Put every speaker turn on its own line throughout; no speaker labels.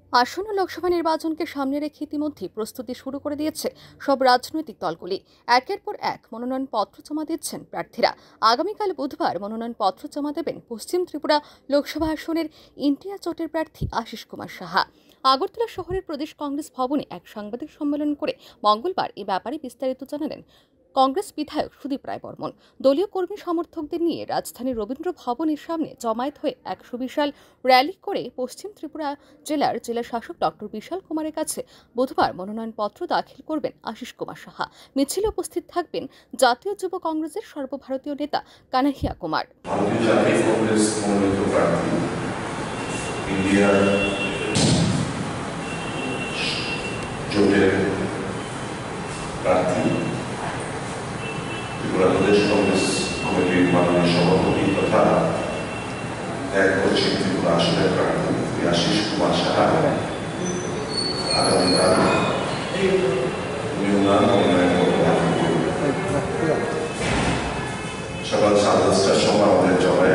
আসন্ন লোকসভা নির্বাচনকে সামনে রেখে ইতিমধ্যেই প্রস্তুতি শুরু করে দিয়েছে সব রাজনৈতিক দলগুলি। একের পর এক মনোনয়নপত্র জমা দিচ্ছেন প্রার্থীরা। আগামীকাল বুধবার মনোনয়নপত্র জমা দেবেন পশ্চিম ত্রিপুরা লোকসভা আসনের ইন্ডিয়া জোটের প্রার্থী আশিস কুমার সাহা। আগরতলা শহরের প্রদেশ কংগ্রেস ভবনে এক সাংবাদিক সম্মেলন করে মঙ্গলবার এ ব্যাপারে বিস্তারিত জানালেন কংগ্রেস বিধায়ক সুদীপ রায় বর্মন। দলীয় কর্মী সমর্থকদের নিয়ে রাজধানীর রবীন্দ্র ভবনের সামনে জমায়েত হয়ে এক সুবিশাল র্যালি করে পশ্চিম ত্রিপুরা জেলা শাসক ডক্টর বিশাল কুমারের কাছে বুধবার মনোনয়নপত্র দাখিল করবেন আশিস কুমার সাহা। মিছিলে উপস্থিত থাকবেন জাতীয় যুব কংগ্রেসের সর্বভারতীয় নেতা কানাইয়া কুমার।
প্রদেশ কংগ্রেস কমিটির মাননীয় সভাপতি তথা এক পশ্চিম ত্রিপুরা আসনের প্রার্থী আশিস কুমার সাহা আগামীকাল সকাল 10:30টার সময় আমাদের জমায়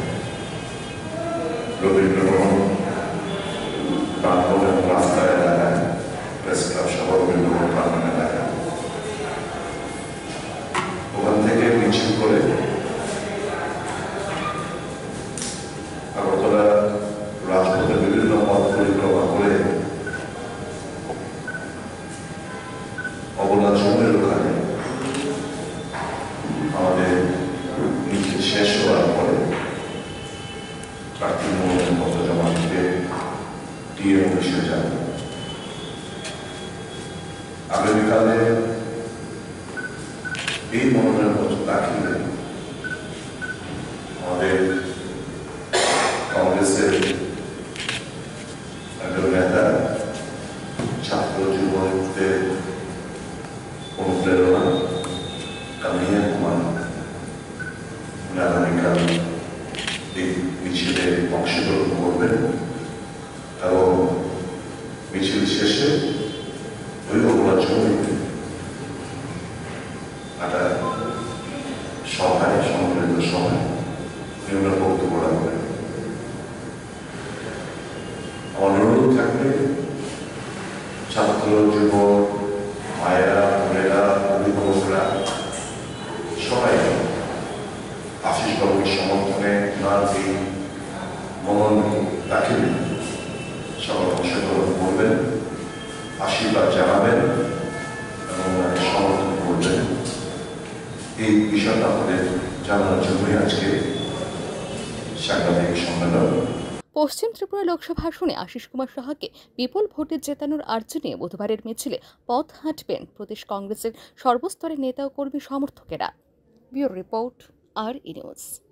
রবীন্দ্র ভবন প্রাঙ্গণ এবং রাস্তার এলাকায় প্রেস ক্লাব সহ রবীন্দ্র ভবন প্রাঙ্গণ এলাকায় ওখান থেকে মিছিল করে আগরতলা রাজপথের বিভিন্ন পথ পরিক্রমা করে অবলা জমির ওখানে আমাদের মিছিল শেষ হওয়ার পরে প্রার্থী মনোনয়নপত্র জমা দিতে ডিএম অফিসে যান। আগামীকালে এই মনোনয়নপত্র দাখিলে আমাদের কংগ্রেসের একজন নেতা ছাত্র যুবকদের অনুপ্রেরণা কানাইয়া কুমার আগামীকাল এই মিছিলে অংশগ্রহণ করবেন এবং মিছিল শেষে ওই অবলা জমিতে একটা সভায় সম্মিলিত সভায় বিভিন্ন বক্তব্য রাখবেন। অনুরোধ থাকবে ছাত্র যুবক মায়েরা বোনেরা অভিভাবকরা সবাই আশিস বাবুর সমর্থনে নাজি মনোনয়ন দাখিল সবাই অংশগ্রহণ করবেন, আশীর্বাদ জানাবেন এবং সমর্থন করবেন। এই বিষয়টা আমাদের জানানোর জন্যই আজকে সাংবাদিক সম্মেলন।
পশ্চিম ত্রিপুরা লোকসভা আসনে আশিস কুমার সাহাকে বিপুল ভোটে জেতানোর আর্জি নিয়ে বুধবারের মিছিলে পথ হাঁটবেন প্রদেশ কংগ্রেসের সর্বস্তরের নেতা ও কর্মী সমর্থকেরা। ব্যুরো রিপোর্ট, আর ই নিউজ।